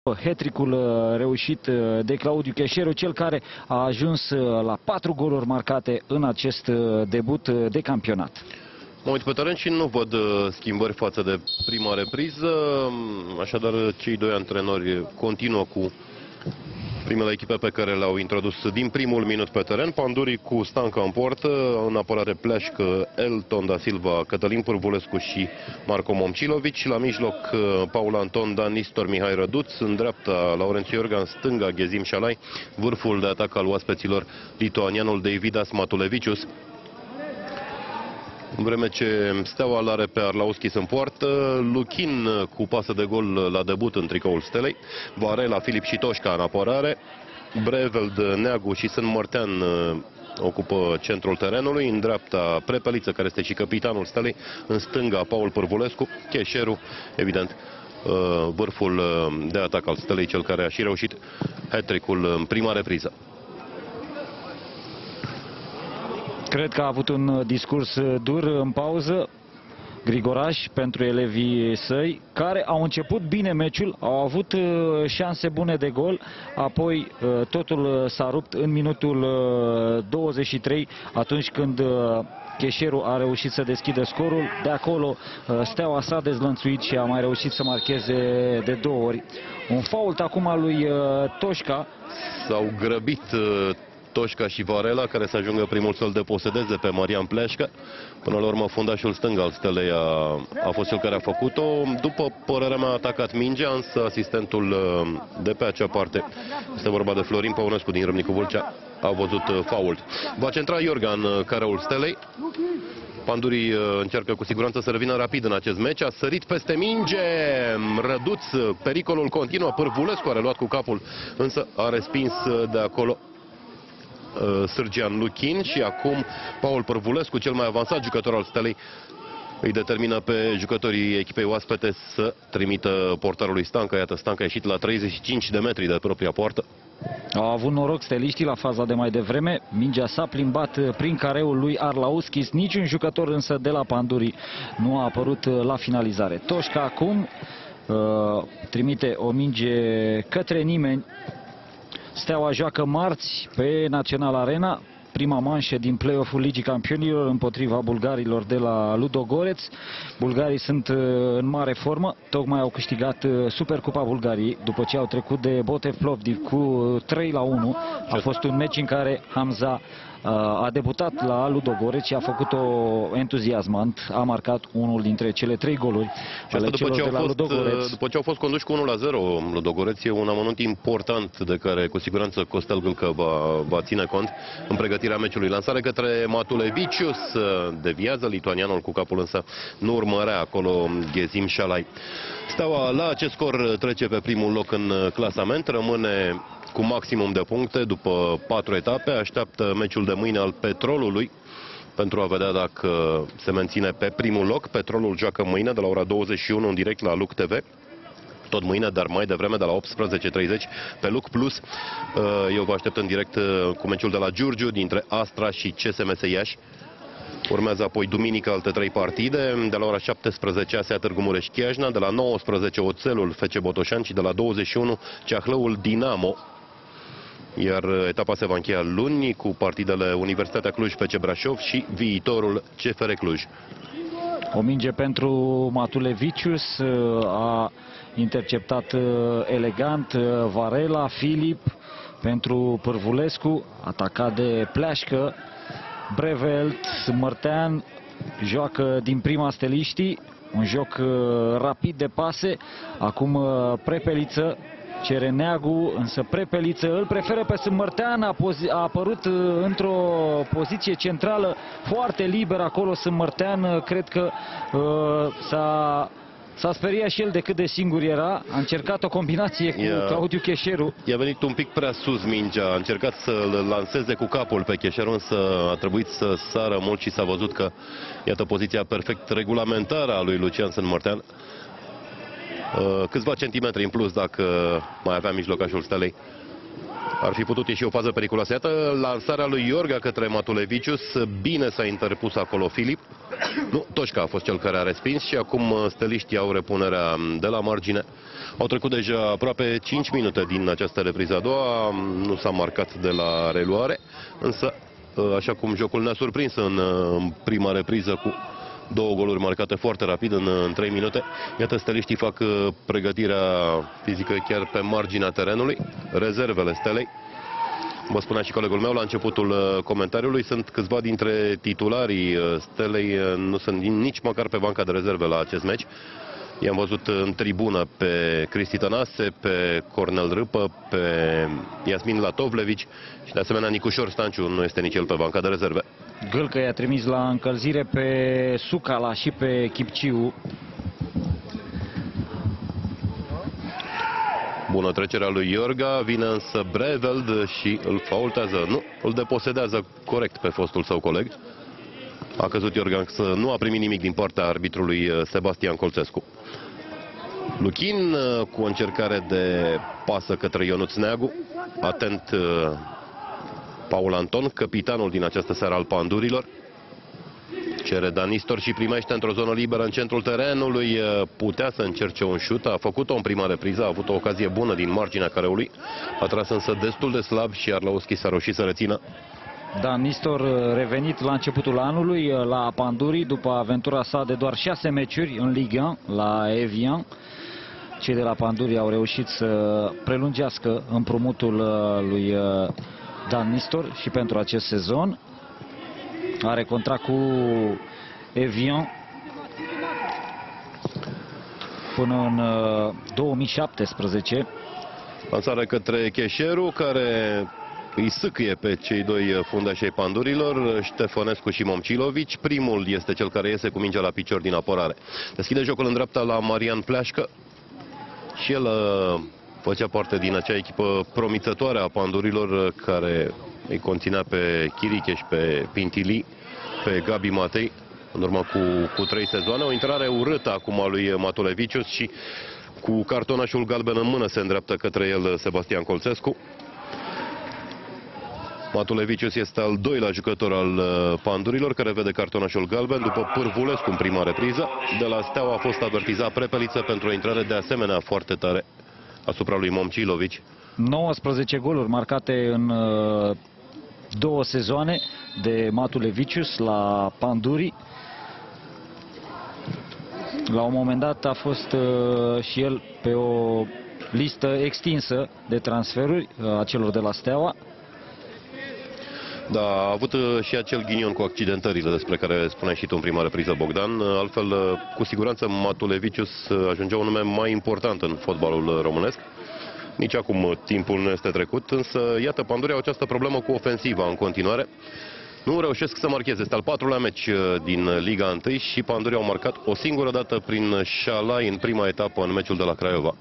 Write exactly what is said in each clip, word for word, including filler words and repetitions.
Hat-trick-ul reușit de Claudiu Cheșeru, cel care a ajuns la patru goluri marcate în acest debut de campionat. Mă uit pe teren și nu văd schimbări față de prima repriză, așadar cei doi antrenori continuă cu primele echipe pe care le-au introdus din primul minut pe teren. Pandurii cu Stanca în poartă, în apărare Pleașcă, Elton da Silva, Cătălin Pârvulescu și Marco Momcilovici. La mijloc Paul Anton, Dan Nistor, Mihai Răduț, în dreapta Laurențiu Iorga, în stânga Ghezim Șalai, vârful de atac al oaspeților lituanianul Deividas Matulevicius. În vreme ce Steaua l-are pe Arlauskis în poartă, Luchin cu pasă de gol la debut în tricoul Stelei, Varela, Filip și Toșca în apărare, Breveld, Neagu și Sân Mărtean ocupă centrul terenului, în dreapta Prepeliță, care este și capitanul Stelei, în stânga Paul Pârvulescu, Cheșeru, evident, vârful de atac al Stelei, cel care a și reușit hat-trick-ul în prima repriză. Cred că a avut un discurs dur în pauză Grigoraș pentru elevii săi, care au început bine meciul, au avut șanse bune de gol, apoi totul s-a rupt în minutul douăzeci și trei, atunci când Cheșeru a reușit să deschidă scorul. De acolo Steaua s-a dezlănțuit și a mai reușit să marcheze de două ori. Un fault acum al lui Toșca. S-au grăbit Toșca și Varela, care să ajungă primul să-l deposedeze pe Marian Pleașcă. Până la urmă, fundașul stâng al Stelei a, a fost cel care a făcut-o. După părerea mea, a atacat mingea, însă asistentul de pe acea parte, este vorba de Florin Păunescu din Râmnicu Vâlcea, a văzut fault. Va centra Iorga în careul Stelei. Pandurii încearcă cu siguranță să revină rapid în acest meci. A sărit peste minge Răduț, pericolul continuă. Pârvulescu a reluat cu capul, însă a respins de acolo Sârgean Luchin și acum Paul Pârvulescu, cel mai avansat jucător al Stelei, îi determină pe jucătorii echipei oaspete să trimită portarului Stanca. Iată, Stanca a ieșit la treizeci și cinci de metri de propria poartă. Au avut noroc steliștii la faza de mai devreme. Mingea s-a plimbat prin careul lui Arlauskis. Niciun jucător însă de la Pandurii nu a apărut la finalizare. Toșca acum uh, trimite o minge către nimeni. Steaua joacă marți pe Național Arena, prima manșă din play-off-ul Ligii Campionilor împotriva bulgarilor de la Ludogoreț. Bulgarii sunt în mare formă, tocmai au câștigat Supercupa Bulgariei după ce au trecut de Botev Plovdiv cu trei la unu. A fost un meci în care Hamza a debutat la Ludogoreț și a făcut-o entuziasmant, a marcat unul dintre cele trei goluri ale celor de la Ludogoreț. După ce au fost conduși cu unu la zero, Ludogoreț e un amănunt important de care cu siguranță Costel Gâlcă va, va ține cont în pregătirea meciului. Lansare către Matulevicius, deviază lituanianul cu capul, însă nu urmărea acolo Ghezim Șalai. Steaua la acest scor trece pe primul loc în clasament, rămâne cu maximum de puncte după patru etape, așteaptă meciul de mâine al Petrolului pentru a vedea dacă se menține pe primul loc. Petrolul joacă mâine de la ora douăzeci și unu în direct la Luc T V. Tot mâine, dar mai devreme, de la optsprezece treizeci pe Luc Plus. Eu vă aștept în direct cu meciul de la Giurgiu dintre Astra și C S M S Iași. Urmează apoi duminică alte trei partide, de la ora șaptesprezece A S E A Târgu Mureș-Chiajna, de la nouăsprezece Oțelul F C Botoșani și de la douăzeci și unu Ceahlăul Dinamo. Iar etapa se va încheia luni cu partidele Universitatea Cluj F C Brașov și Viitorul C F R Cluj. O minge pentru Matulevicius, a interceptat elegant Varela, Filip pentru Pârvulescu, atacat de Pleașcă, Breveld, Mărtean joacă din prima steliștii, un joc rapid de pase, acum Prepeliță cere Neagu, însă Prepeliță îl preferă pe Sâmbărtean, a, a apărut într-o poziție centrală foarte liberă acolo Sâmbărtean, cred că uh, s-a S-a speriat și el de cât de singur era, a încercat o combinație cu yeah. Claudiu Cheșeru. I-a venit un pic prea sus mingea, a încercat să-l lanseze cu capul pe Cheșeru, însă a trebuit să sară mult și s-a văzut că, iată, poziția perfect regulamentară a lui Lucian Sân Mărtean. Câțiva centimetri în plus dacă mai avea mijlocașul Stelei. Ar fi putut ieși o fază periculoasă. Iată lansarea lui Iorga către Matulevicius. Bine s-a interpus acolo Filip. Nu, Toșca a fost cel care a respins și acum steliștii au repunerea de la margine. Au trecut deja aproape cinci minute din această repriză a doua. Nu s-a marcat de la reluare, însă, așa cum jocul ne-a surprins în prima repriză cu două goluri marcate foarte rapid în, în trei minute. Iată, steliștii fac uh, pregătirea fizică chiar pe marginea terenului. Rezervele Stelei. Vă spunea și colegul meu la începutul uh, comentariului, sunt câțiva dintre titularii uh, Stelei, uh, nu sunt nici măcar pe banca de rezerve la acest meci. I-am văzut în tribună pe Cristi Tănase, pe Cornel Râpă, pe Iasmin Latovlevici și de asemenea Nicușor Stanciu nu este nici el pe banca de rezerve. Gâlcă i-a trimis la încălzire pe Sucala și pe Chipciu. Bună trecerea lui Iorga, vine însă Breveld și îl faultează. Nu, îl deposedează corect pe fostul său coleg. A căzut Iorga, însă nu a primit nimic din partea arbitrului Sebastian Colțescu. Luchin cu o încercare de pasă către Ionuț Neagu. Atent Paul Anton, capitanul din această seară al Pandurilor. Cere Dan Nistor și primește într-o zonă liberă în centrul terenului. Putea să încerce un șut, a făcut-o în prima repriză, a avut o ocazie bună din marginea careului. A tras însă destul de slab și Arlauschi s-a reușit să rețină. Dan Nistor, revenit la începutul anului la Pandurii, după aventura sa de doar șase meciuri în Ligue unu la Evian. Cei de la Pandurii au reușit să prelungească împrumutul lui Dan Nistor și pentru acest sezon. Are contract cu Evian până în două mii șaptesprezece. Lansare către Cheșeru, care îi sâcâie pe cei doi fundași ai Pandurilor, Ștefănescu și Momcilovici. Primul este cel care iese cu mingea la picior din apărare. Deschide jocul în dreapta la Marian Pleașcă și el făcea parte din acea echipă promițătoare a Pandurilor care îi conținea pe Chiriche și pe Pintili, pe Gabi Matei, în urmă cu, cu trei sezoane. O intrare urâtă acum a lui Matulevicius și cu cartonașul galben în mână se îndreaptă către el Sebastian Colțescu. Matulevicius este al doilea jucător al Pandurilor care vede cartonașul galben după Pârvulescu în prima repriză. De la Steaua a fost avertizat Prepeliță pentru o intrare de asemenea foarte tare asupra lui Momcilovici. nouăsprezece goluri marcate în uh, două sezoane de Matulevicius la Panduri. La un moment dat a fost uh, și el pe o listă extinsă de transferuri uh, a celor de la Steaua. Da, a avut și acel ghinion cu accidentările despre care spuneai și tu în prima repriză, Bogdan. Altfel, cu siguranță, Matulevicius ajungea un nume mai important în fotbalul românesc. Nici acum timpul nu este trecut, însă, iată, Pandurii au această problemă cu ofensiva în continuare. Nu reușesc să marcheze. Este al patrulea meci din Liga unu și Pandurii au marcat o singură dată prin Șalai în prima etapă în meciul de la Craiova.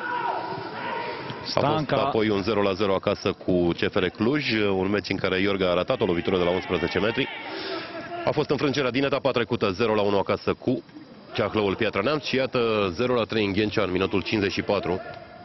A fost apoi un zero la zero acasă cu C F R Cluj, un meci în care Iorga a ratat o lovitură de la unsprezece metri. A fost înfrângerea din etapa trecută zero la unu acasă cu Ceahlăul Piatra Neamț și iată zero la trei în Ghencea în minutul cincizeci și patru.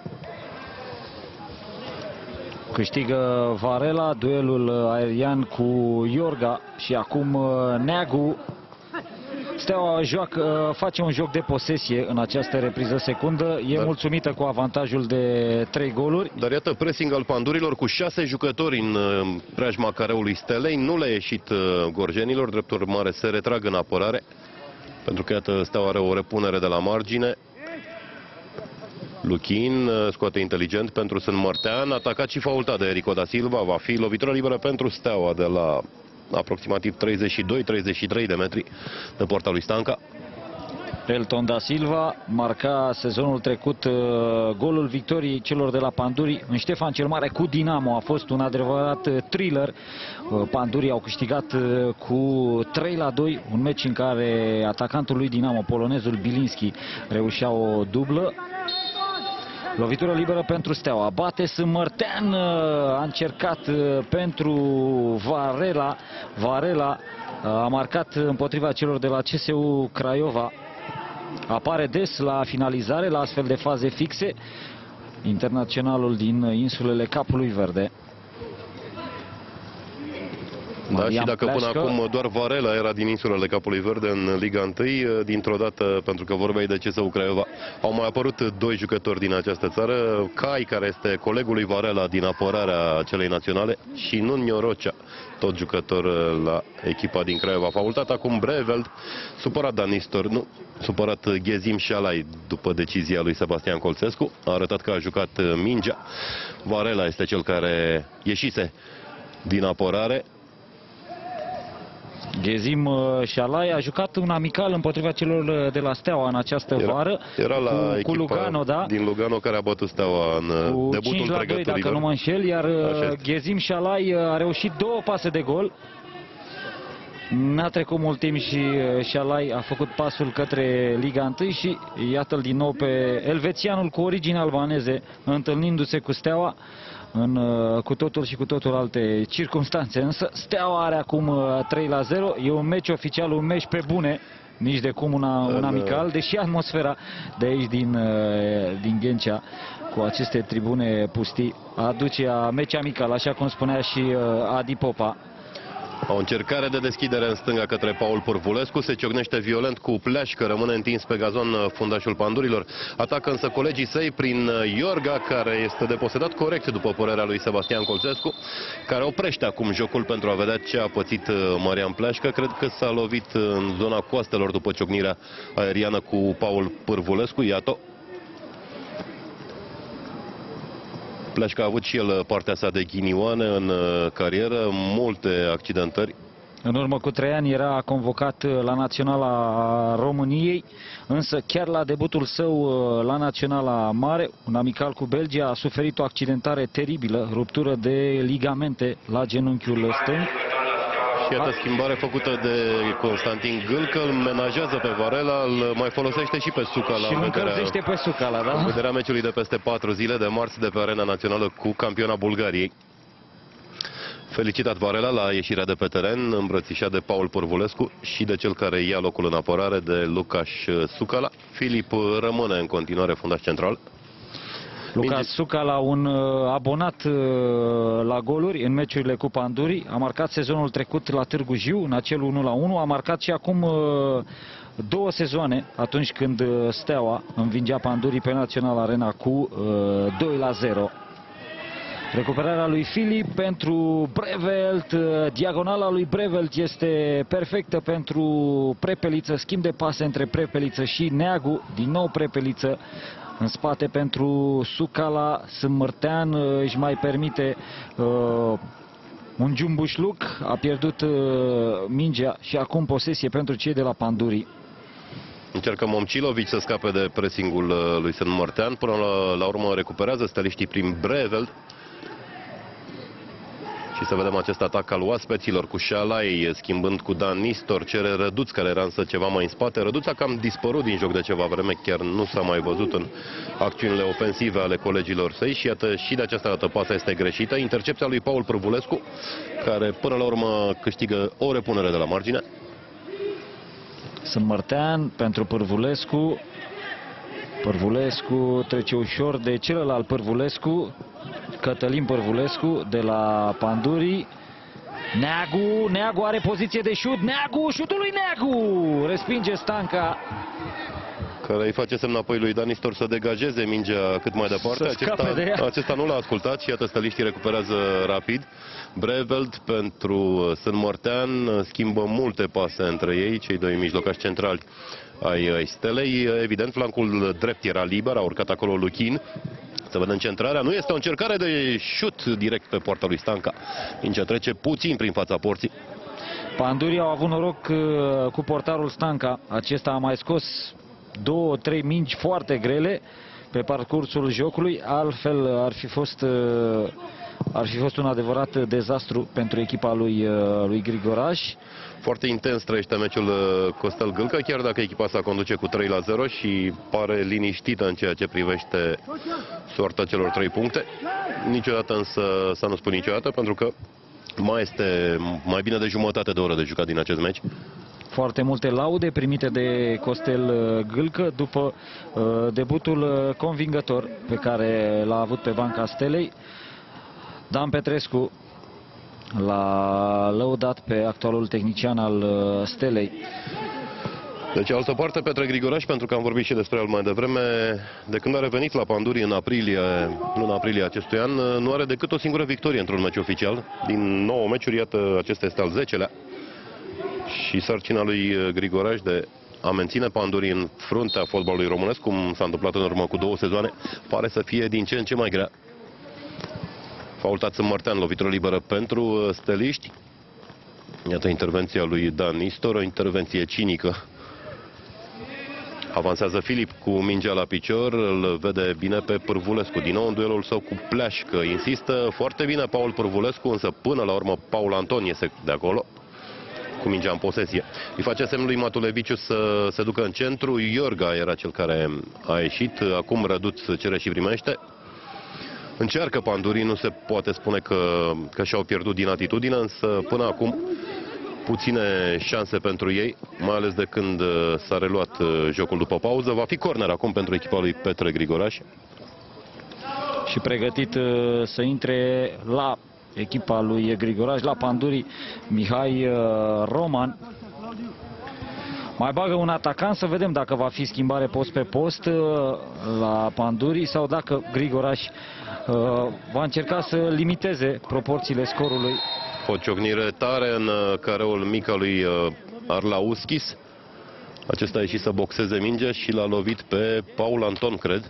Câștigă Varela duelul aerian cu Iorga și acum Neagu. Steaua joacă, face un joc de posesie în această repriză secundă. E Dar... mulțumită cu avantajul de trei goluri. Dar iată pressing al Pandurilor cu șase jucători în preajma careului Stelei. Nu le-a ieșit gorjenilor, drept urmare se retrag în apărare. Pentru că iată Steaua are o repunere de la margine. Luchin scoate inteligent pentru Sân Mărtean. Atacat și faultat de Erico da Silva. Va fi lovitură liberă pentru Steaua de la aproximativ treizeci și doi treizeci și trei de metri de poarta lui Stanca. Elton da Silva marca sezonul trecut uh, golul victoriei celor de la Pandurii în Ștefan cel Mare cu Dinamo. A fost un adevărat uh, thriller. Uh, Pandurii au câștigat uh, cu trei la doi, un meci în care atacantul lui Dinamo, polonezul Bilinski, reușea o dublă. Lovitură liberă pentru Steaua. Bate Sân Mărtean, a încercat pentru Varela. Varela a marcat împotriva celor de la C S U Craiova. Apare des la finalizare, la astfel de faze fixe. internaționalul din insulele Capului Verde. Da, Marian și dacă Pleașcă. până acum doar Varela era din insulele Capului Verde în Liga unu, dintr-o dată, pentru că vorbeai de C S U Craiova, au mai apărut doi jucători din această țară, Cai, care este colegul lui Varela din apărarea celei naționale, și Nuno Rocea, tot jucător la echipa din Craiova. Faultat acum Breveld, supărat Dan Nistor, nu, supărat Ghezim Șalai după decizia lui Sebastian Colțescu, a arătat că a jucat mingea. Varela este cel care ieșise din apărare. Ghezim Șalai a jucat un amical împotriva celor de la Steaua în această era, vară. Era la cu, echipa cu Lugano, da? din Lugano, care a bătut Steaua în cu debutul cinci la doi, dacă nu mă înșel, iar Ghezim Șalai a reușit două pase de gol. N-a trecut mult timp și Șalai a făcut pasul către Liga unu și iată-l din nou pe elvețianul cu origini albaneze, întâlnindu-se cu Steaua în cu totul și cu totul alte circunstanțe. Însă Steaua are acum trei la zero. E un meci oficial, un meci pe bune, nici de cum una, un amical, deși atmosfera de aici din, din Ghencea, cu aceste tribune pustii, aduce a meci amical, așa cum spunea și Adi Popa. O încercare de deschidere în stânga către Paul Pârvulescu, se ciocnește violent cu Pleașcă, rămâne întins pe gazon fundașul pandurilor. Atacă însă colegii săi prin Iorga, care este deposedat corect după părerea lui Sebastian Colțescu, care oprește acum jocul pentru a vedea ce a pățit Marian Pleașcă. Cred că s-a lovit în zona coastelor după ciocnirea aeriană cu Paul Pârvulescu. Iată. Pleașcă a avut și el partea sa de ghinioane în carieră, multe accidentări. În urmă cu trei ani era convocat la Naționala României, însă chiar la debutul său la Naționala Mare, un amical cu Belgia, a suferit o accidentare teribilă, ruptură de ligamente la genunchiul stâng. Și iată schimbare făcută de Constantin Gâlcă, îl menajează pe Varela, îl mai folosește și pe Sucala. Și îl încălzește pe Sucala, da? În vederea meciului de peste patru zile, de marți, de pe Arena Națională cu campiona Bulgariei. Felicitat Varela la ieșirea de pe teren, îmbrățișat de Paul Pârvulescu și de cel care ia locul în apărare, de Lucas Sucala. Filip rămâne în continuare fundaș central. Lucas Sucala, un abonat la goluri în meciurile cu Pandurii, a marcat sezonul trecut la Târgu Jiu, în acel unu la unu, a marcat și acum două sezoane, atunci când Steaua învingea Pandurii pe Național Arena cu doi la zero. Recuperarea lui Filip pentru Brevelt, diagonala lui Brevelt este perfectă pentru Prepeliță, schimb de pase între Prepeliță și Neagu, din nou Prepeliță în spate pentru Sucala. Sâmbărtean își mai permite uh, un jumbușluc, a pierdut uh, mingea și acum posesie pentru cei de la Pandurii. Încearcă Momcilovic să scape de pressingul lui Sâmbărtean, până la, la urmă recuperează steliștii prin Breveld. Și să vedem acest atac al oaspeților cu Șalai, schimbând cu Dan Nistor, cere Răduț, care era însă ceva mai în spate. Răduț a cam dispărut din joc de ceva vreme, chiar nu s-a mai văzut în acțiunile ofensive ale colegilor săi și iată, și de această dată pasa este greșită. Intercepția lui Paul Pârvulescu, care până la urmă câștigă o repunere de la margine. Sâmbărtean pentru Pârvulescu. Pârvulescu trece ușor de celălalt Pârvulescu, Cătălin Pârvulescu de la Pandurii. Neagu, Neagu are poziție de șut, Neagu, șutul lui Neagu, respinge Stanca, care îi face semn apoi lui Dan Nistor să degajeze mingea cât mai departe. Acesta, de acesta nu l-a ascultat și iată stăliștii recuperează rapid. Breveld pentru Sâmbărtean, schimbă multe pase între ei, cei doi mijlocași centrali ai Stelei. Evident, flancul drept era liber, a urcat acolo Luchin. Să vedem centrarea. Nu este o încercare de șut direct pe poarta lui Stanca. Mingea trece puțin prin fața porții. Pandurii au avut noroc cu portarul Stanca. Acesta a mai scos două, trei mingi foarte grele pe parcursul jocului. Altfel ar fi fost, ar fi fost un adevărat dezastru pentru echipa lui, lui Grigoraș. Foarte intens trăiește meciul Costel Gâlcă, chiar dacă echipa sa conduce cu trei la zero și pare liniștită în ceea ce privește soarta celor trei puncte. Niciodată însă, să nu spun niciodată, pentru că mai este mai bine de jumătate de oră de jucat din acest meci. Foarte multe laude primite de Costel Gâlcă după uh, debutul convingător pe care l-a avut pe banca Stelei. Dan Petrescu l-a lăudat pe actualul tehnician al uh, Stelei. Deci, altă parte, Petre Grigoraș, pentru că am vorbit și despre el mai devreme, de când a revenit la Panduri în aprilie, luna aprilie acestui an, nu are decât o singură victorie într-un meci oficial. Din nouă meciuri, iată, acesta este al zecelea. Și sarcina lui Grigoraș de a menține Panduri în fruntea fotbalului românesc, cum s-a întâmplat în urmă cu două sezoane, pare să fie din ce în ce mai grea. Faultat Sâmbărtean, lovitură liberă pentru steliști. Iată intervenția lui Dan Nistor, o intervenție cinică. Avansează Filip cu mingea la picior, îl vede bine pe Pârvulescu, din nou în duelul său cu Pleașcă. Insistă foarte bine Paul Pârvulescu, însă până la urmă Paul Anton iese de acolo, cu mingea în posesie. Îi face semnul lui Matuleviciu să se ducă în centru, Iorga era cel care a ieșit, acum Răduț cere și primește. Încearcă Pandurii, nu se poate spune că, că și-au pierdut din atitudine, însă până acum puține șanse pentru ei, mai ales de când s-a reluat jocul după pauză. Va fi corner acum pentru echipa lui Petre Grigoraș. Și pregătit să intre la echipa lui Grigoraș, la Pandurii, Mihai Roman. Mai bagă un atacant, să vedem dacă va fi schimbare post pe post la Pandurii sau dacă Grigoraș va încerca să limiteze proporțiile scorului. O ciocnire tare în careul mic al lui Arlauskis. Acesta a ieșit să boxeze mingea și l-a lovit pe Paul Anton, cred.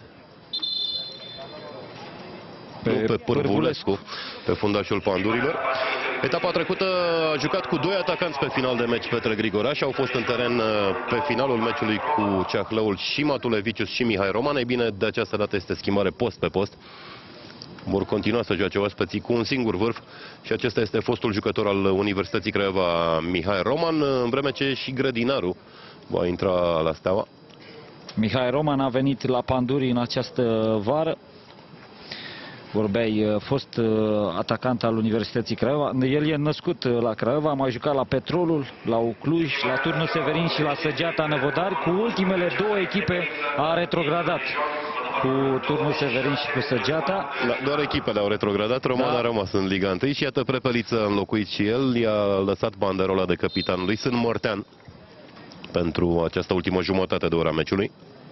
Pe, nu, pe Pârvulescu, pe fundașul Pandurilor. Etapa trecută a jucat cu doi atacanți pe final de meci Petre Grigoraș. Au fost în teren pe finalul meciului cu Ceahlăul și Matulevicius și Mihai Roman. Ei bine, de această dată este schimbare post pe post. Vor continua să joace oaspeții cu un singur vârf și acesta este fostul jucător al Universității Craiova, Mihai Roman, în vreme ce și grădinarul va intra la Steaua. Mihai Roman a venit la Pandurii în această vară. Vorbeai, fost atacant al Universității Craiova. El e născut la Craiova, a mai jucat la Petrolul, la Ucluj, la Turnul Severin și la Săgeata Năvodari. Cu ultimele două echipe a retrogradat. Cu Turnul Severin și cu Săgeata. Da, doar echipele au retrogradat, Roman da. a rămas în Liga unu și iată Prepeliță a înlocuit și el, i-a lăsat banderola de capitan lui Sâmbărtean pentru această ultimă jumătate de ora meciului.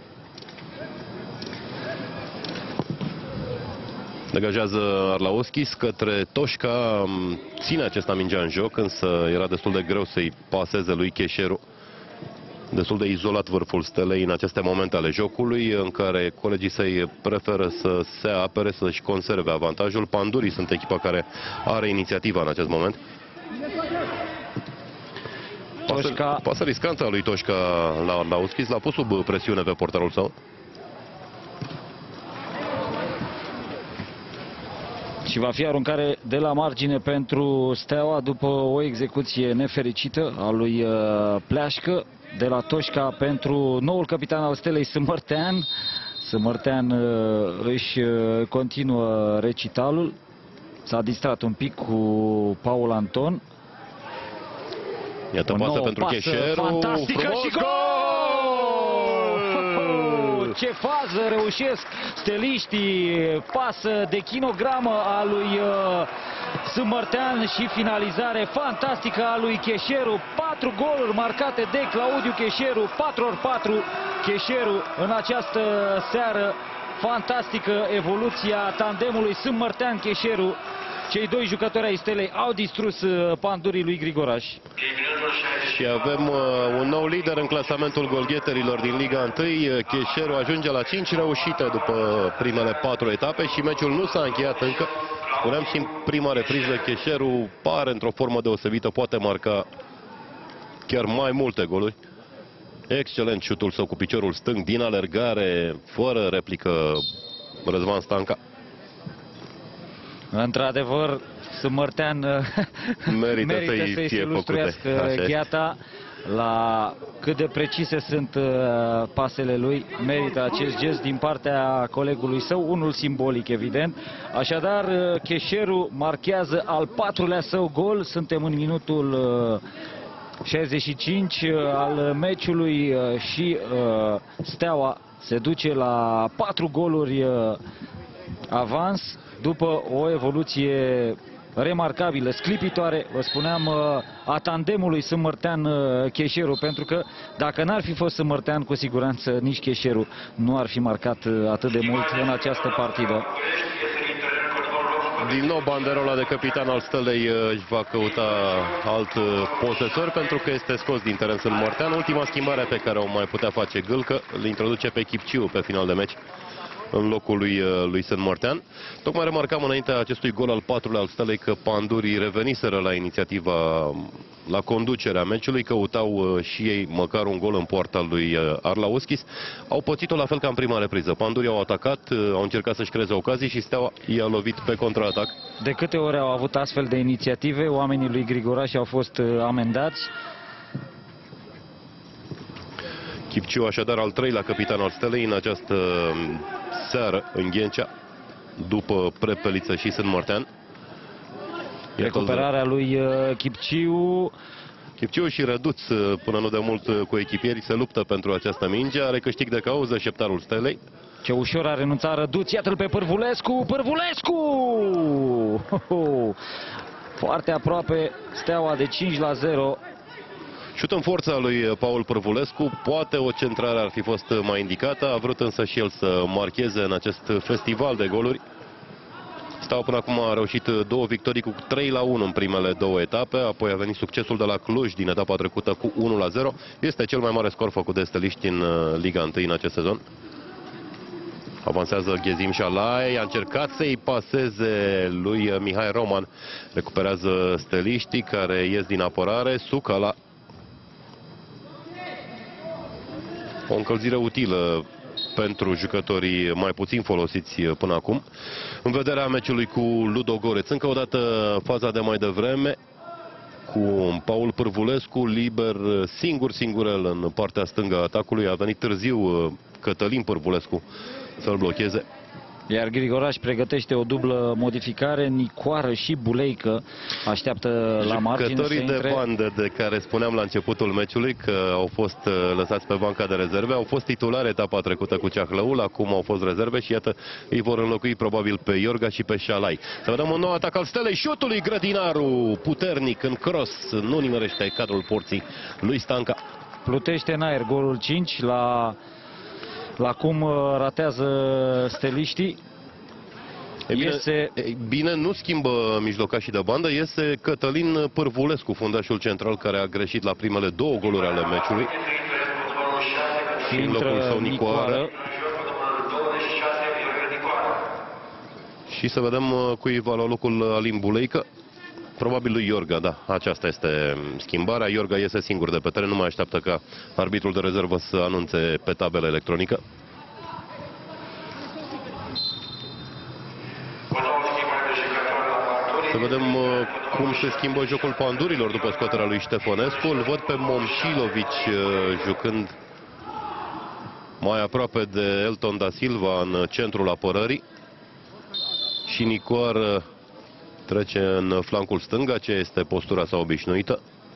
Degajează Arlauskis către Toșca, ține acesta mingea în joc, însă era destul de greu să-i paseze lui Cheșeru. Destul de izolat vârful Stelei în aceste momente ale jocului, în care colegii săi preferă să se apere, să-și conserve avantajul. Pandurii sunt echipa care are inițiativa în acest moment. Toșca... Pasă riscantă a lui Toșca la Arlauskis, l-a pus sub presiune pe portarul său. Și va fi aruncare de la margine pentru Steaua după o execuție nefericită a lui Pleașcă. De la Toșca pentru noul capitan al Stelei, Sâmbărtean. Sâmbărtean își continuă recitalul. S-a distrat un pic cu Paul Anton. Iată pasă pentru Cheșeru. Fantastică și gol! Ce fază reușesc steliștii, pasă de kilogramă a lui Sâmbărtean și finalizare fantastică a lui Cheșeru. Patru goluri marcate de Claudiu Cheșeru, patru ori patru Cheșeru în această seară. Fantastică evoluția tandemului Sâmbărtean-Cheșeru. Cei doi jucători ai Stelei au distrus Pandurii lui Grigoraș. Și avem uh, un nou lider în clasamentul golgheterilor din Liga unu. Cheșeru ajunge la cinci reușite după primele patru etape și meciul nu s-a încheiat încă. Spuneam și în prima repriză, Cheșeru pare într-o formă deosebită, poate marca chiar mai multe goluri. Excelent șutul său cu piciorul stâng din alergare, fără replică, Răzvan Stanca. Într-adevăr, Sâmbărtean merită, merită să-i se lustruiască gheata. La cât de precise sunt pasele lui, merită acest gest din partea colegului său, unul simbolic evident. Așadar, Cheșeru marchează al patrulea său gol. Suntem în minutul șaizeci și cinci al meciului și uh, Steaua se duce la patru goluri uh, avans după o evoluție remarcabilă, sclipitoare, vă spuneam, a tandemului Sâmbărtean-Cheșeru, pentru că dacă n-ar fi fost Sâmbărtean, cu siguranță nici Cheșeru nu ar fi marcat atât de mult în această partidă. Din nou banderola de capitan al Stelei își va căuta alt posesor, pentru că este scos din teren Sâmbărtean. Ultima schimbare pe care o mai putea face Gâlcă, îl introduce pe Chipciu pe final de meci în locul lui, lui Sâmbărtean. Tocmai remarcam înaintea acestui gol al patrulea al Stelei că pandurii reveniseră la inițiativa, la conducerea meciului, căutau și ei măcar un gol în poarta lui Arlauskis. Au pățit-o la fel ca în prima repriză. Pandurii au atacat, au încercat să-și creeze ocazii și Steaua i-a lovit pe contraatac. De câte ori au avut astfel de inițiative, oamenii lui Grigoraș au fost amendați. Chipciu, așadar, al treilea capitan al Stelei în această seară în Ghencea, după Prepeliță și Sâmbărtean. Recuperarea lui Chipciu. Chipciu și Răduț, până nu de mult cu echipierii, se luptă pentru această minge. Are câștig de cauză șeptarul Stelei. Ce ușor a renunțat Răduț. Iată-l pe Pârvulescu. Pârvulescu! Foarte aproape Steaua de cinci la zero. Șut în forța lui Paul Pârvulescu, poate o centrare ar fi fost mai indicată, a vrut însă și el să marcheze în acest festival de goluri. Steaua până acum a reușit două victorii cu trei la unu în primele două etape, apoi a venit succesul de la Cluj din etapa trecută cu unu la zero. Este cel mai mare scor făcut de steliști în Liga unu în acest sezon. Avansează Ghezim Șalai, a încercat să-i paseze lui Mihai Roman. Recuperează steliștii care ies din apărare. Sucala. O încălzire utilă pentru jucătorii mai puțin folosiți până acum. În vederea meciului cu Ludogoreț, încă o dată faza de mai devreme, cu Paul Pârvulescu liber, singur, singurel în partea stângă a atacului. A venit târziu Cătălin Pârvulescu să-l blocheze. Iar Grigoraș pregătește o dublă modificare. Nicoară și Buleică așteaptă la margine. Jucătorii de bandă de care spuneam la începutul meciului că au fost lăsați pe banca de rezerve, au fost titulari etapa trecută cu Ceahlăul, acum au fost rezerve și iată îi vor înlocui probabil pe Iorga și pe Șalai. Să vedem un nou atac al Stelei, șutul lui Grădinaru, puternic în cross, nu nimerește cadrul porții lui Stanca. Plutește în aer golul cinci la... La cum ratează steliștii. E bine, iese... e bine, nu schimbă mijlocașii de bandă, iese Cătălin Pârvulescu, fundașul central care a greșit la primele două goluri ale meciului. Și în locul său Nicoară. Și să vedem cui va lua locul Alin Buleică. Probabil lui Iorga, da, aceasta este schimbarea. Iorga iese singur de pe teren, nu mai așteaptă ca arbitrul de rezervă să anunțe pe tabelă electronică. Să vedem cum se schimbă jocul pandurilor după scoaterea lui Ștefănescu. Îl văd pe Momcilovici jucând mai aproape de Elton da Silva în centrul apărării. Și Nicoară trece în flancul stânga, ce este postura sa obișnuită.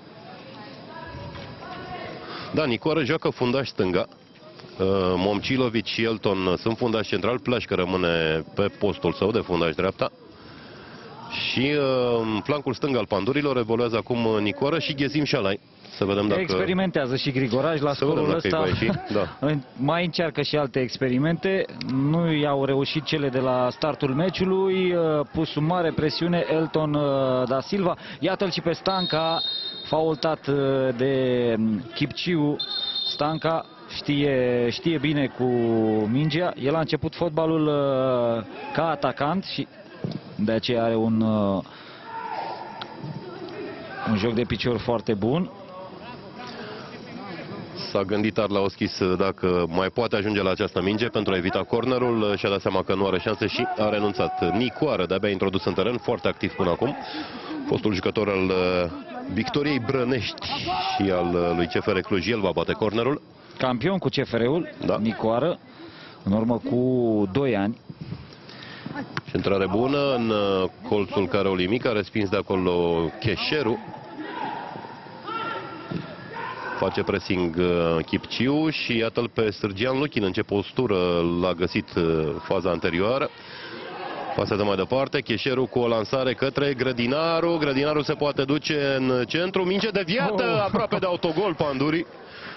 Da, Nicoară joacă fundaș stânga. Momcilovici și Elton sunt fundași central. Plașcă rămâne pe postul său de fundaș dreapta. Și în flancul stâng al pandurilor evoluează acum Nicoară și Ghezim Șalai. Să vedem dacă... Experimentează și Grigoraș la scorul ăsta. Da. Mai încearcă și alte experimente. Nu i-au reușit cele de la startul meciului. Pus sub mare presiune Elton da Silva. Iată-l și pe Stanca, faultat de Chipciu. Stanca știe, știe bine cu mingea. El a început fotbalul ca atacant și de aceea are un, un joc de picior foarte bun. S-a gândit Arlauskis dacă mai poate ajunge la această minge pentru a evita cornerul. Și-a dat seama că nu are șanse și a renunțat. Nicoară, de-abia introdus în teren, foarte activ până acum. Fostul jucător al Victoriei Brănești și al lui C F R Cluj, el va bate cornerul. Campion cu C F R-ul, da. Nicoară, în urmă cu doi ani. Centrare bună în colțul Careului Mic, a respins de acolo Cheșeru. Face pressing Chipciu și iată-l pe Sârgean Luchin în ce postură l-a găsit faza anterioară. Pasă de mai departe, Cheșeru cu o lansare către Grădinaru. Grădinaru se poate duce în centru, minge deviată, oh. aproape de autogol Pandurii.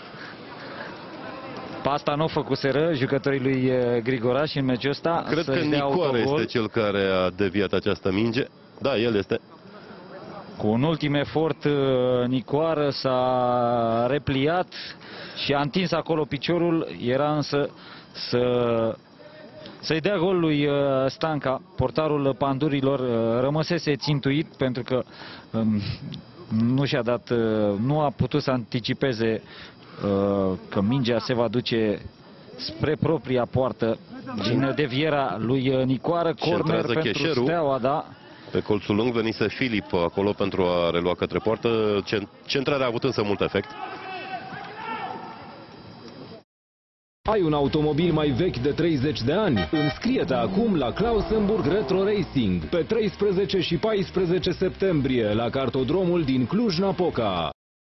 Asta nu făcuseră jucătorii lui Grigoraș în meciul ăsta. Cred că Nicoară este cel care a deviat această minge. Da, el este. Cu un ultim efort, Nicoară s-a repliat și a întins acolo piciorul. Era însă să să-i dea gol lui Stanca, portarul Pandurilor. Rămăsese țintuit pentru că nu și-a dat, nu a putut să anticipeze că mingea se va duce spre propria poartă din devierea lui Nicoară. Corner pentru Cheșeru. Steaua, da. Pe colțul lung venise Filip acolo pentru a relua către poartă. Centrarea a avut însă mult efect. Ai un automobil mai vechi de treizeci de ani? Înscrie-te acum la Klausenburg Retro Racing pe treisprezece și paisprezece septembrie la cartodromul din Cluj-Napoca.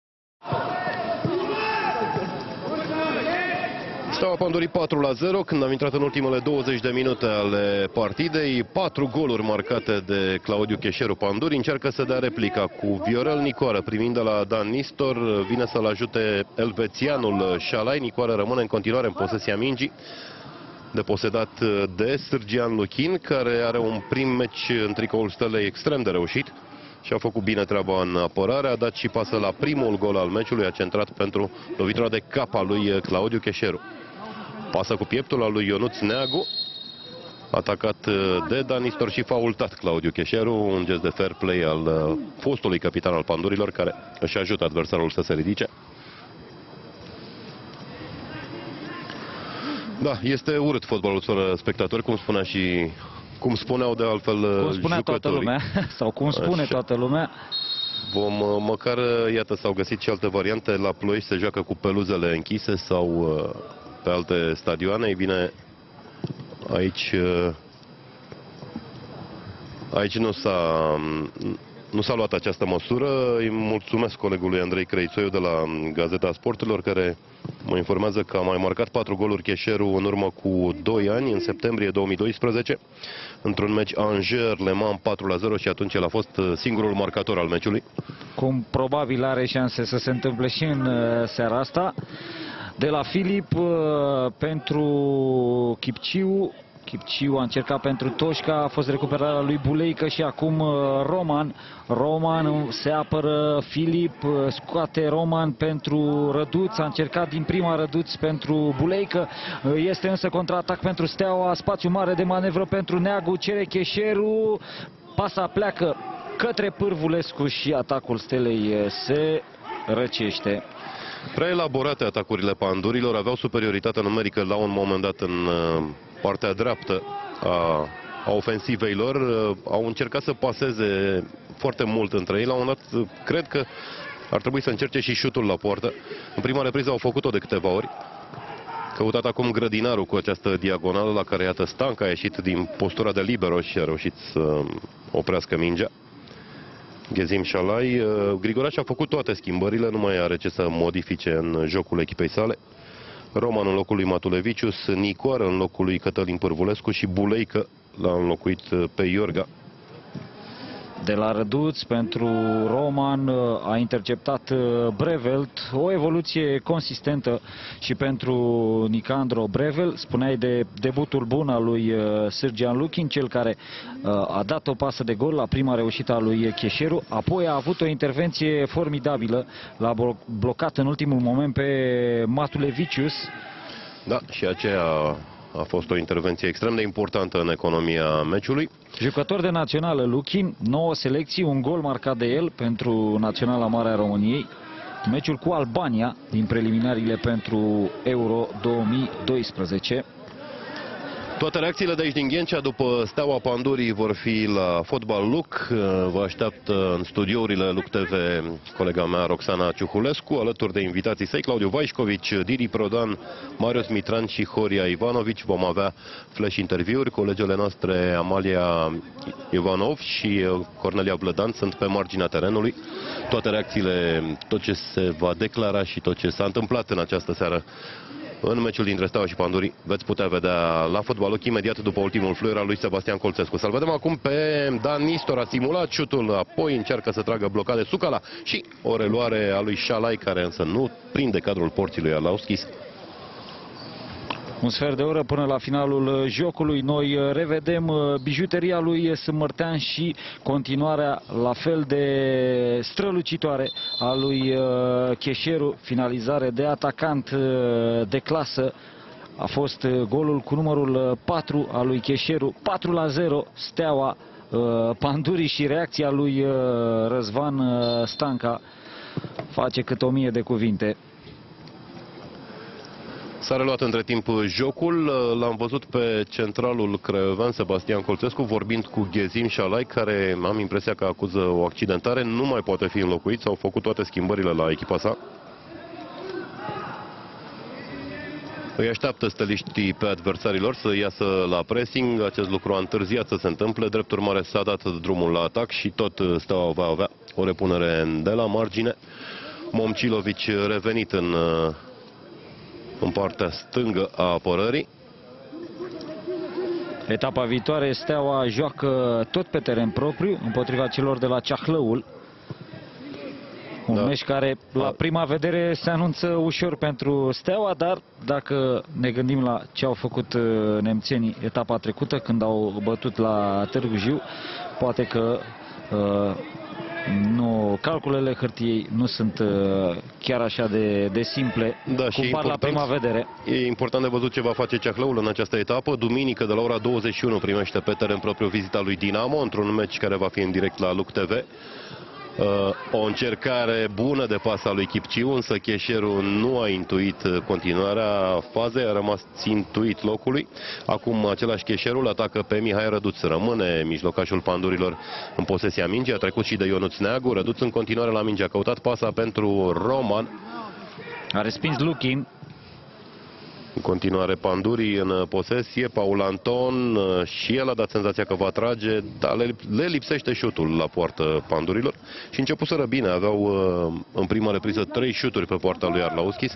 Steaua Pandurii patru la zero când am intrat în ultimele douăzeci de minute ale partidei. Patru goluri marcate de Claudiu Cheșeru. Pandurii încearcă să dea replica cu Viorel Nicoară primind de la Dan Nistor. Vine să-l ajute elvețianul Șalai. Nicoară rămâne în continuare în posesia mingii, deposedat de Sârgean Luchin, care are un prim meci în tricoul Stelei extrem de reușit și a făcut bine treaba în apărare. A dat și pasă la primul gol al meciului, a centrat pentru lovitura de cap a lui Claudiu Cheșeru. Pasă cu pieptul al lui Ionuț Neagu, atacat de Dan Nistor și faultat Claudiu Cheșeru, un gest de fair play al fostului capitan al Pandurilor, care își ajută adversarul să se ridice. Da, este urât fotbalul fără spectatori, cum spunea și cum spuneau de altfel cum spunea jucătorii. Toată lumea, sau cum spune Așa. toată lumea. Vom, măcar, iată, s-au găsit și alte variante. La Ploiești se joacă cu peluzele închise sau pe alte stadioane. Ei bine, aici aici nu s-a nu s-a luat această măsură. Îi mulțumesc colegului Andrei Crăițoiu de la Gazeta Sporturilor, care mă informează că a mai marcat patru goluri Cheșeru în urmă cu doi ani, în septembrie două mii doisprezece, într-un meci Angers-Le Mans patru la zero, și atunci el a fost singurul marcator al meciului. Cum probabil are șanse să se întâmple și în seara asta. De la Filip pentru Chipciu. Chipciu a încercat pentru Toșca, a fost recuperarea lui Buleică și acum Roman. Roman se apără, Filip scoate Roman pentru Răduț, a încercat din prima Răduț pentru Buleică. Este însă contraatac pentru Steaua, spațiu mare de manevră pentru Neagu, cere Cheșeru, pasa pleacă către Pârvulescu și atacul Stelei se răcește. Prea elaborate atacurile Pandurilor, aveau superioritate numerică la un moment dat în partea dreaptă a, a ofensivei lor. Au încercat să paseze foarte mult între ei. La un moment dat, cred că ar trebui să încerce și șutul la poartă. În prima repriză au făcut-o de câteva ori. Căutat acum Grădinaru cu această diagonală la care, iată, Stanca a ieșit din postura de libero și a reușit să oprească mingea. Ghezim Șalai. Grigoraș a făcut toate schimbările, nu mai are ce să modifice în jocul echipei sale. Roman în locul lui Matulevicius, Nicoară în locul lui Cătălin Pârvulescu și Buleică l-a înlocuit pe Iorga. De la Răduț pentru Roman a interceptat Brevelt, o evoluție consistentă și pentru Nicandro Brevel. Spuneai de debutul bun al lui Sârgean Luchin, cel care a dat o pasă de gol la prima reușită a lui Cheșeru, apoi a avut o intervenție formidabilă, l-a blocat în ultimul moment pe Matulevicius. Da, și aceea a fost o intervenție extrem de importantă în economia meciului. Jucător de națională Luchin, nouă selecții, un gol marcat de el pentru Naționala Marea României. Meciul cu Albania din preliminariile pentru Euro două mii doisprezece. Toate reacțiile de aici din Ghencea după Steaua Pandurii vor fi la Fotbal Luc. Vă așteaptă în studiourile Luc T V colega mea Roxana Ciuhulescu, alături de invitații săi Claudiu Vaișcovici, Diri Prodan, Marius Mitran și Horia Ivanovici. Vom avea flash interviuri. Colegele noastre Amalia Ivanov și Cornelia Blădan sunt pe marginea terenului. Toate reacțiile, tot ce se va declara și tot ce s-a întâmplat în această seară în meciul dintre Steaua și Pandurii veți putea vedea la Fotbal Luc imediat după ultimul fluier al lui Sebastian Colțescu. Să-l vedem acum pe Dan Nistor, a simulat șutul, apoi încearcă să tragă blocade Sucala și o reluare a lui Șalai, care însă nu prinde cadrul porții lui Arlauskis. Un sfert de oră până la finalul jocului. Noi revedem bijuteria lui Sâmbărtean și continuarea la fel de strălucitoare a lui Cheșeru. Finalizare de atacant de clasă. A fost golul cu numărul patru al lui Cheșeru. patru la zero Steaua Pandurii și reacția lui Răzvan Stanca face cât o mie de cuvinte. S-a reluat între timp jocul, l-am văzut pe centralul craiovean Sebastian Colțescu vorbind cu Ghezim Șalai, care am impresia că acuză o accidentare, nu mai poate fi înlocuit, s-au făcut toate schimbările la echipa sa. Îi așteaptă steliștii pe adversarilor să iasă la pressing, acest lucru a întârziat să se întâmple, drept urmare s-a dat drumul la atac și tot Steaua va avea o repunere de la margine. Momcilovici revenit în... în partea stângă a apărării. Etapa viitoare, Steaua joacă tot pe teren propriu împotriva celor de la Ceahlăul. Un da. meci care la prima vedere se anunță ușor pentru Steaua, dar dacă ne gândim la ce au făcut nemțenii etapa trecută când au bătut la Târgu Jiu, poate că uh, nu, calculele hârtiei nu sunt uh, chiar așa de, de simple, da, cum par la prima vedere. E important de văzut ce va face Ceahlăul în această etapă. Duminică de la ora douăzeci și unu primește pe teren propriu vizita lui Dinamo, într-un meci care va fi în direct la Luc T V. Uh, o încercare bună de pas a lui Chipciu, însă Cheșeru nu a intuit continuarea fazei, a rămas țintuit locului. Acum același Cheșeru atacă pe Mihai Răduț. Rămâne mijlocașul Pandurilor în posesia mingii, a trecut și de Ionuț Neagu. Răduț în continuare la minge, a căutat pasa pentru Roman. A respins Luchin. În continuare Pandurii în posesie, Paul Anton și el a dat senzația că va trage, dar le, le lipsește șutul la poartă Pandurilor și începuseră bine, aveau în prima repriză trei șuturi pe poarta lui Arlauskis.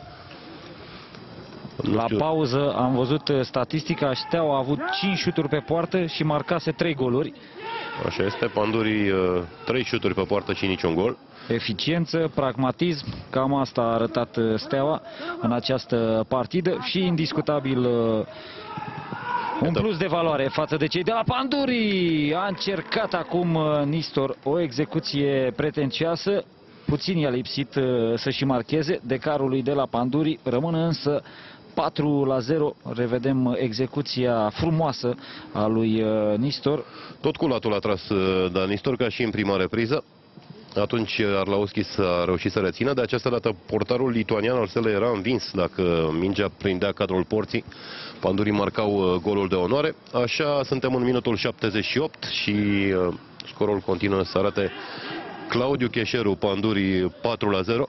La pauză am văzut statistica, Steaua a avut cinci șuturi pe poartă și marcase trei goluri. Așa este, Pandurii trei șuturi pe poartă și niciun gol. Eficiență, pragmatism, cam asta a arătat Steaua în această partidă și indiscutabil un plus de valoare față de cei de la Pandurii. A încercat acum Nistor o execuție pretențioasă, puțin i-a lipsit să și marcheze, decarului de la Pandurii rămâne însă patru la zero, revedem execuția frumoasă a lui Nistor. Tot cu latul a tras Dan Nistor ca și în prima repriză. Atunci Arlauskis a reușit să rețină, de această dată portarul lituanian Arsele era învins. Dacă mingea prindea cadrul porții, Pandurii marcau golul de onoare. Așa suntem în minutul șaptezeci și opt și scorul continuă să arate Claudiu Cheșeru, Pandurii patru la zero.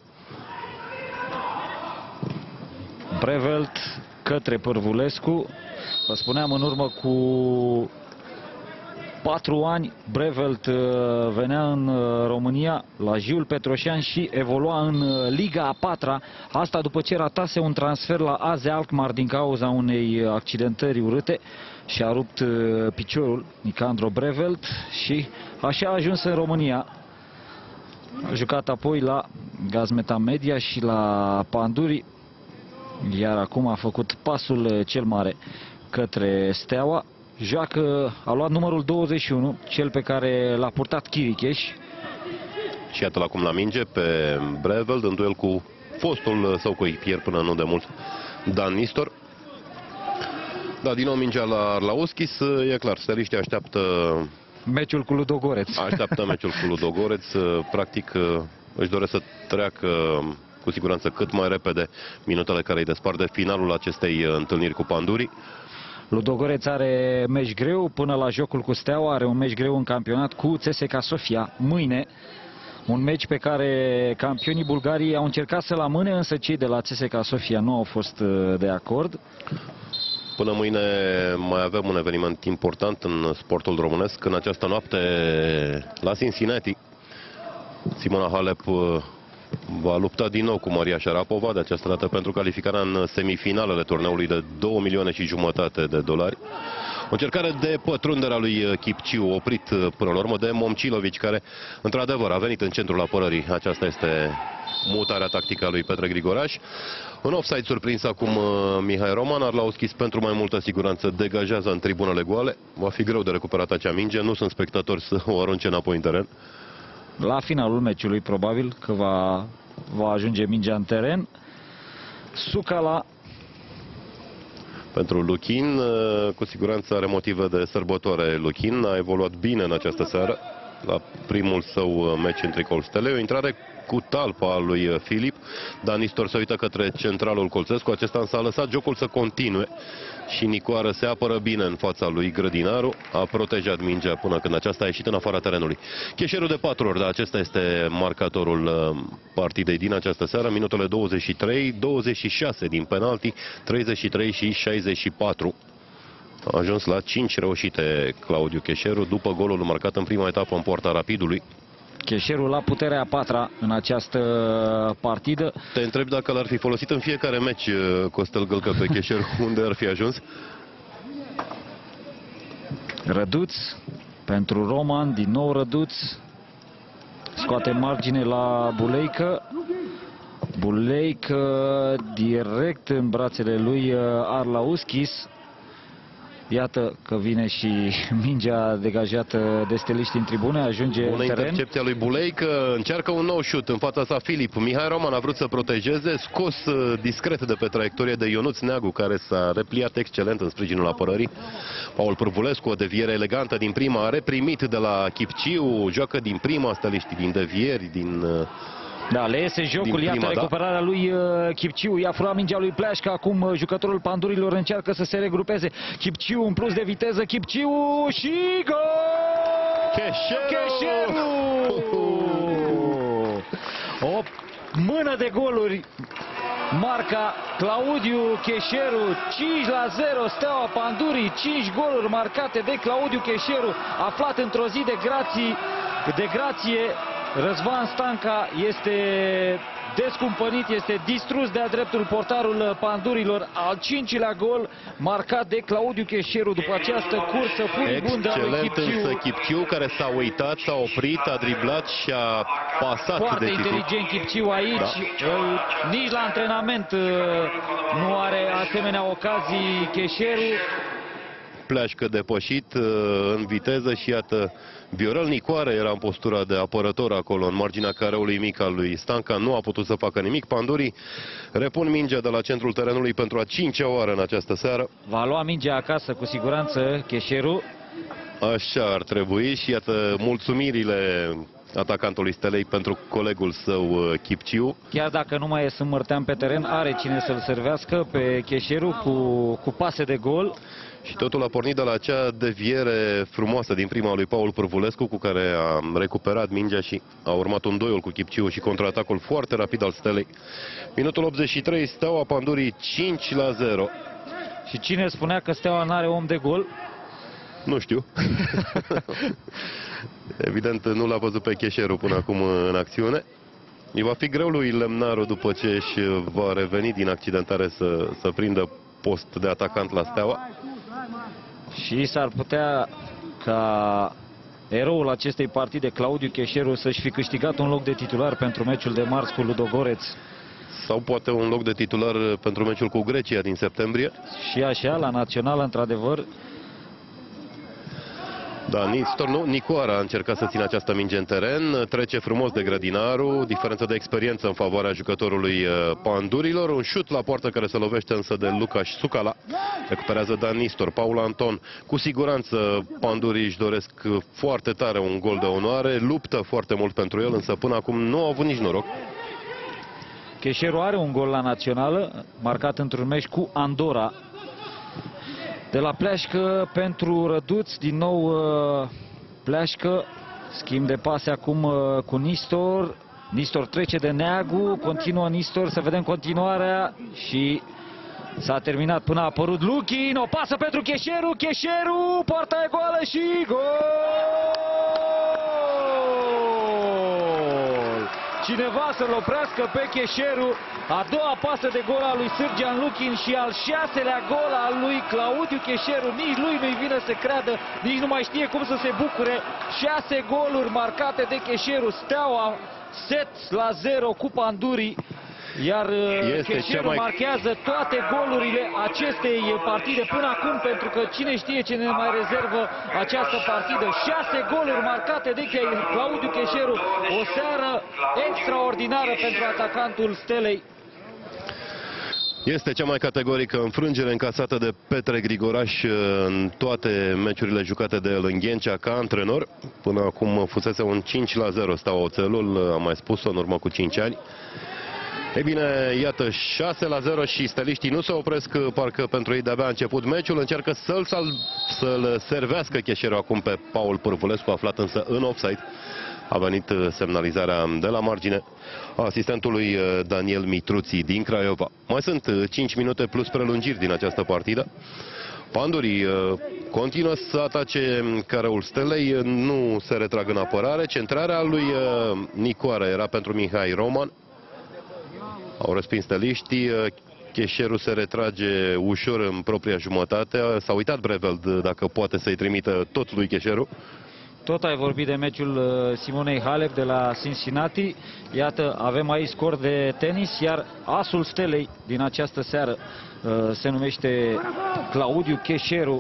Brevelt către Pârvulescu. Vă spuneam, în urmă cu patru ani Brevelt venea în România la Jiul Petroșean și evolua în Liga a patra. Asta după ce ratase un transfer la A Z Alkmaar din cauza unei accidentări urâte și a rupt piciorul Nicandro Brevelt și așa a ajuns în România. A jucat apoi la Gazmeta Media și la Pandurii, iar acum a făcut pasul cel mare către Steaua. Joacă, a luat numărul douăzeci și unu, cel pe care l-a purtat Chiricheș. Și iată-l acum la minge pe Breveld, în duel cu fostul său coechipier până nu de mult, Dan Nistor. Da, din nou mingea la Arlauskis, e clar, steliștii așteaptă... Meciul cu Ludogoreț. Așteaptă meciul cu Ludogoreț, practic își doresc să treacă cu siguranță cât mai repede minutele care îi despart de finalul acestei întâlniri cu Pandurii. Ludogoreț are meci greu până la jocul cu Steaua, are un meci greu în campionat cu C S K A Sofia mâine. Un meci pe care campionii Bulgariei au încercat să-l amâne, însă cei de la C S K A Sofia nu au fost de acord. Până mâine mai avem un eveniment important în sportul românesc. În această noapte la Cincinnati, Simona Halep va lupta din nou cu Maria Sharapova, de această dată pentru calificarea în semifinalele turneului de două milioane și jumătate de dolari. O încercare de pătrundere a lui Kipciu, oprit până la urmă de Momcilovic, care într-adevăr a venit în centrul apărării. Aceasta este mutarea tactică a lui Petre Grigoraș. În offside surprins acum Mihai Roman. Arlauskis pentru mai multă siguranță degajează în tribunele goale. Va fi greu de recuperat acea minge. Nu sunt spectatori să o arunce înapoi în teren. La finalul meciului probabil că va, va ajunge mingea în teren. Sucala pentru Luchin, cu siguranță are motive de sărbătoare. Luchin a evoluat bine în această seară la primul său meci în tricoul Stelei. O intrare cu talpa a lui Filip. Dan Nistor se uită către centralul Colțescu. Acesta însă a lăsat jocul să continue și Nicoară se apără bine în fața lui Grădinaru. A protejat mingea până când aceasta a ieșit în afara terenului. Cheșerul de patru ori, dar acesta este marcatorul partidei din această seară. Minutele douăzeci și trei, douăzeci și șase din penalti, treizeci și trei și șaizeci și patru. A ajuns la cinci reușite Claudiu Cheșeru după golul marcat în prima etapă în poarta Rapidului. Cheșerul la puterea a patra în această partidă. Te întreb dacă l-ar fi folosit în fiecare meci Costel Gâlcă pe Cheșeru, unde ar fi ajuns? Răduț pentru Roman, din nou Răduț. Scoate margine la Buleică. Buleică direct în brațele lui Arlauskis. Iată că vine și mingea degajată de steliști în tribune, ajunge Bună în teren. intercepția lui Buleică, încearcă un nou șut în fața sa Filip. Mihai Roman a vrut să protejeze, scos discret de pe traiectorie de Ionuț Neagu, care s-a repliat excelent în sprijinul apărării. Paul Pârvulescu, o deviere elegantă din prima, a reprimit de la Kipciu, joacă din prima steliștii, din devieri, din... Da, le iese jocul, iată prima, recuperarea da. lui uh, Kipciu, i-a furat mingea lui Pleașca, acum uh, jucătorul Pandurilor încearcă să se regrupeze. Kipciu în plus de viteză, Kipciu și gol! Cheșeru! O mână de goluri marca Claudiu Cheșeru, cinci la zero, Steaua Pandurii, cinci goluri marcate de Claudiu Cheșeru, aflat într-o zi de grație, de grație. Răzvan Stanca este descumpănit, este distrus de-a dreptul portarul Pandurilor. Al cincilea gol marcat de Claudiu Cheșeru după această cursă furibundă a lui Kipciu. Excelent însă Kipciu, care s-a uitat, s-a oprit, a driblat și a pasat. Foarte inteligent Kipciu aici. Da. Nici la antrenament nu are asemenea ocazii Cheșeru. Pleașcă depășit în viteză și iată, Viorel Nicoare era în postura de apărător acolo, în marginea careului mic al lui Stanca, nu a putut să facă nimic. Pandurii repun mingea de la centrul terenului pentru a cincea oară în această seară. Va lua mingea acasă cu siguranță Cheșeru. Așa ar trebui și iată mulțumirile atacantului Stelei pentru colegul său Kipciu. Chiar dacă nu mai e Sâmbărtean pe teren, are cine să-l servească pe Cheșeru cu, cu pase de gol. Și totul a pornit de la acea deviere frumoasă din prima lui Paul Pârvulescu, cu care a recuperat mingea și a urmat un doi cu Kipciu și contraatacul foarte rapid al Stelei. Minutul optzeci și trei, Steaua Pandurii cinci la zero. Și cine spunea că Steaua n-are om de gol? Nu știu. Evident nu l-a văzut pe Cheșeru până acum în acțiune. Îi va fi greu lui Lemnaru, după ce își va reveni din accidentare, să, să prindă post de atacant la Steaua. Și s-ar putea ca eroul acestei partide, Claudiu Cheșeru, să-și fi câștigat un loc de titular pentru meciul de marți cu Ludogoreț. Sau poate un loc de titular pentru meciul cu Grecia din septembrie. Și așa, la națională, într-adevăr. Da, Nistor, nu, Nicoara a încercat să țină această minge în teren, trece frumos de Grădinaru, diferență de experiență în favoarea jucătorului Pandurilor, un șut la poartă care se lovește însă de Lukaș Sucala, recuperează Dan Nistor, Paul Anton, cu siguranță Pandurii își doresc foarte tare un gol de onoare, luptă foarte mult pentru el, însă până acum nu au avut nici noroc. Cheșeru are un gol la națională, marcat într-un meci cu Andorra. De la Pleașcă pentru Răduț, din nou uh, Pleașcă, schimb de pase acum uh, cu Nistor. Nistor trece de Neagu, continuă Nistor, să vedem continuarea și s-a terminat până a apărut Luchin, o pasă pentru Cheșeru, Cheșeru, poarta e goală și gol! Cineva să-l oprească pe Cheșeru, a doua pasă de gol al lui Sârgean Luchin și al șaselea gol al lui Claudiu Cheșeru. Nici lui nu-i vine să creadă, nici nu mai știe cum să se bucure. Șase goluri marcate de Cheșeru, Steaua set la zero cu Pandurii. Iar Cheșeru mai... marchează toate golurile acestei partide până acum, pentru că cine știe ce ne mai rezervă această partidă. Șase goluri marcate de Claudiu Cheșeru, o seară extraordinară pentru atacantul Stelei. Este cea mai categorică înfrângere încasată de Petre Grigoraș în toate meciurile jucate de el în Ghencea ca antrenor. Până acum fusese un cinci la zero Steaua Oțelul, am mai spus-o în urmă cu cinci ani. Ei bine, iată, șase la zero și steliștii nu se opresc, parcă pentru ei de-abia a început meciul. Încearcă să-l să-l servească Cheșeru acum pe Paul Pârvulescu, aflat însă în offside. A venit semnalizarea de la margine a asistentului Daniel Mitruții din Craiova. Mai sunt cinci minute plus prelungiri din această partidă. Pandurii continuă să atace careul Stelei, nu se retrag în apărare. Centrarea lui Nicoară era pentru Mihai Roman. Au respins steliștii, Cheșeru se retrage ușor în propria jumătate. S-a uitat Breveld dacă poate să-i trimită tot lui Cheșeru. Tot ai vorbit de meciul Simonei Halep de la Cincinnati. Iată, avem aici scor de tenis, iar asul Stelei din această seară se numește Claudiu Cheșeru.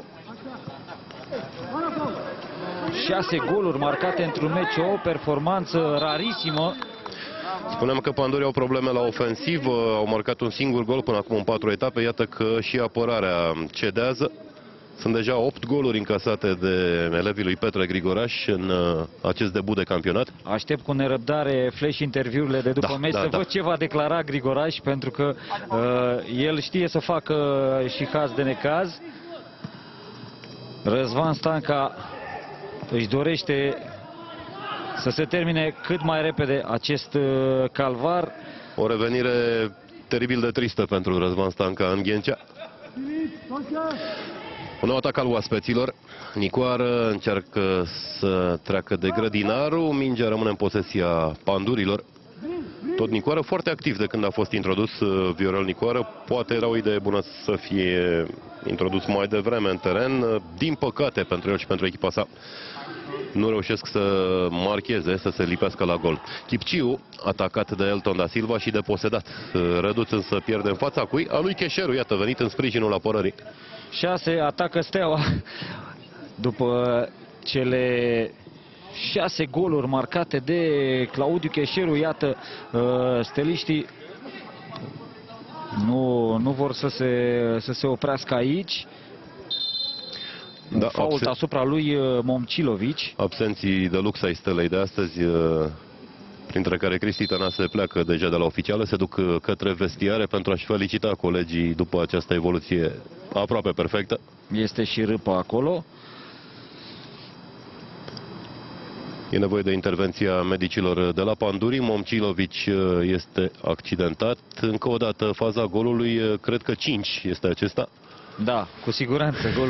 Șase goluri marcate într-un meci, o performanță rarisimă. Spuneam că Pandurii au probleme la ofensivă, au marcat un singur gol până acum în patru etape. Iată că și apărarea cedează. Sunt deja opt goluri încasate de elevii lui Petre Grigoraș în uh, acest debut de campionat. Aștept cu nerăbdare flash interviurile de după da, meci da, să da. văd ce va declara Grigoraș, pentru că uh, el știe să facă și haz de necaz. Răzvan Stanca își dorește să se termine cât mai repede acest uh, calvar. O revenire teribil de tristă pentru Răzvan Stanca în Ghencea. Un nou atac al oaspeților. Nicoară încearcă să treacă de Grădinaru. Mingea rămâne în posesia Pandurilor. Tot Nicoară foarte activ de când a fost introdus Viorel Nicoară. Poate era o idee bună să fie introdus mai devreme în teren. Din păcate pentru el și pentru echipa sa nu reușesc să marcheze, să se lipească la gol. Chipciu, atacat de Elton da Silva și de posedat. Răduț însă pierde în fața cui? A lui Cheșeru, iată, venit în sprijinul apărării. șase atacă Steaua după cele șase goluri marcate de Claudiu Cheșeru. Iată, steliștii nu, nu vor să se, să se oprească aici. Da, fault asupra lui Momcilovici. Absenții de lux ai Stelei de astăzi, printre care Cristi Tănase pleacă deja de la oficială, se duc către vestiare pentru a-și felicita colegii după această evoluție aproape perfectă. Este și Râpă acolo. E nevoie de intervenția medicilor de la Pandurii. Momcilovici este accidentat. Încă o dată faza golului, cred că cinci este acesta. Da, cu siguranță gol.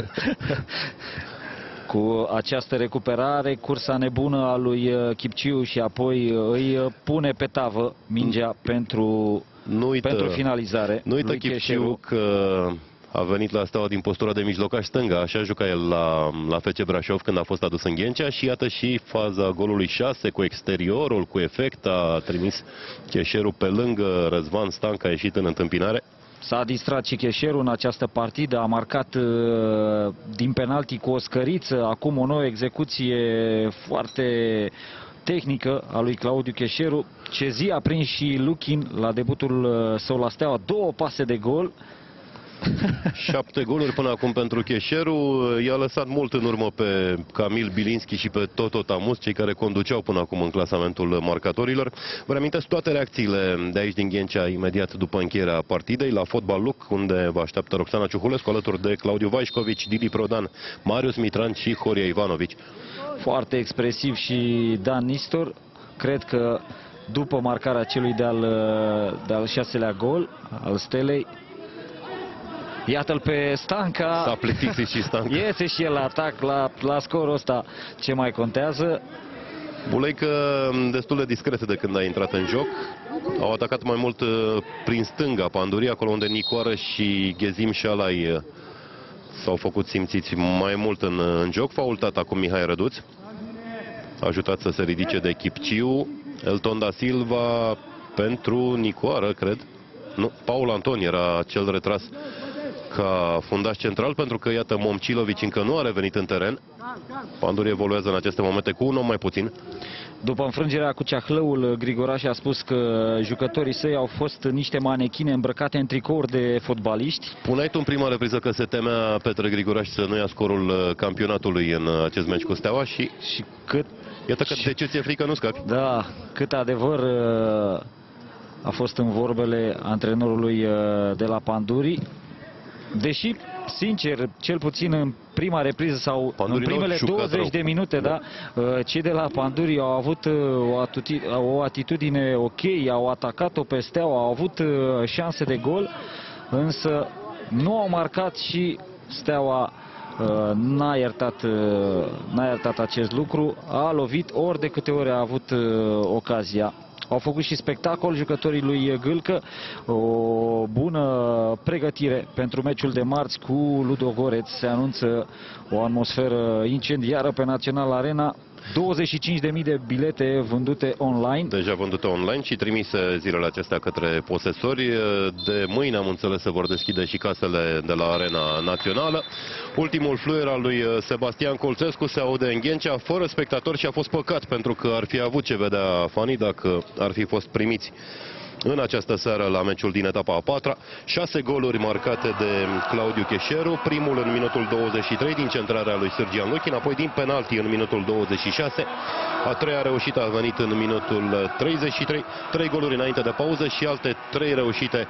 Cu această recuperare, cursa nebună a lui Chipciu și apoi îi pune pe tavă mingea pentru, nu uită, pentru finalizare. Nu uită Chipciu că a venit la Steaua din postura de mijlocaș stânga, așa juca el la, la F C Brașov când a fost adus în Ghencea și iată și faza golului șase cu exteriorul, cu efect, a trimis Cheșeru pe lângă Răzvan Stanca, a ieșit în întâmpinare. S-a distrat și Cheșeru în această partidă, a marcat uh, din penalti cu o scăriță, acum o nouă execuție foarte tehnică a lui Claudiu Cheșeru. Ce zi a prins și Luchin la debutul uh, său la Steaua, două pase de gol. Șapte goluri până acum pentru Cheșeru. I-a lăsat mult în urmă pe Camil Bilinski și pe Toto Tamus, cei care conduceau până acum în clasamentul marcatorilor. Vă reamintesc toate reacțiile de aici din Ghencea imediat după încheierea partidei la Fotbal Luc, unde vă așteaptă Roxana Ciuhulescu alături de Claudiu Vaișcovici, Didi Prodan, Marius Mitran și Horia Ivanovici. Foarte expresiv și Dan Nistor. Cred că după marcarea celui de-al de-al șaselea gol al Stelei, iată-l pe Stanca. S-a plictisit și Stanca. Iese și el la atac, la, la scorul ăsta. Ce mai contează? Buleică destul de discrete de când a intrat în joc. Au atacat mai mult prin stânga Pandurii, acolo unde Nicoară și Ghezim Șalai s-au făcut simțiți mai mult în, în joc. Faultat acum Mihai Răduț. Ajutat să se ridice de Chipciu. Elton da Silva pentru Nicoară, cred. Nu, Paul Anton era cel retras ca fundaș central, pentru că, iată, Momcilovici încă nu a revenit în teren. Pandurii evoluează în aceste momente cu un om mai puțin. După înfrângerea cu Ceahlăul, Grigoraș a spus că jucătorii săi au fost niște manechine îmbrăcate în tricouri de fotbaliști. Puneai tu în prima repriză că se temea Petre Grigoraș să nu ia scorul campionatului în acest meci cu Steaua și... Și cât... Iată că de ce ți-e frică nu scapi. Da, cât adevăr a fost în vorbele antrenorului de la Pandurii. Deși, sincer, cel puțin în prima repriză sau Pandurii în primele douăzeci de minute, da, cei de la Pandurii au avut o, atitudine, o atitudine ok, au atacat-o pe Steaua, au avut șanse de gol, însă nu au marcat și Steaua n-a iertat, n-a iertat acest lucru, a lovit ori de câte ori a avut ocazia. Au făcut și spectacol jucătorii lui Gâlcă, o bună pregătire pentru meciul de marți cu Ludogoreț. Se anunță o atmosferă incendiară pe Național Arena. douăzeci și cinci de mii de bilete vândute online. Deja vândute online și trimise zilele acestea către posesori. De mâine, am înțeles, se vor deschide și casele de la Arena Națională. Ultimul fluier al lui Sebastian Colțescu se aude în Ghencea, fără spectatori, și a fost păcat, pentru că ar fi avut ce vedea fanii dacă ar fi fost primiți în această seară la meciul din etapa a patra. Șase goluri marcate de Claudiu Cheșeru, primul în minutul douăzeci și trei din centrarea lui Sergian Luchin, apoi din penalti în minutul douăzeci și șase. A treia reușită a venit în minutul treizeci și trei, trei goluri înainte de pauză și alte trei reușite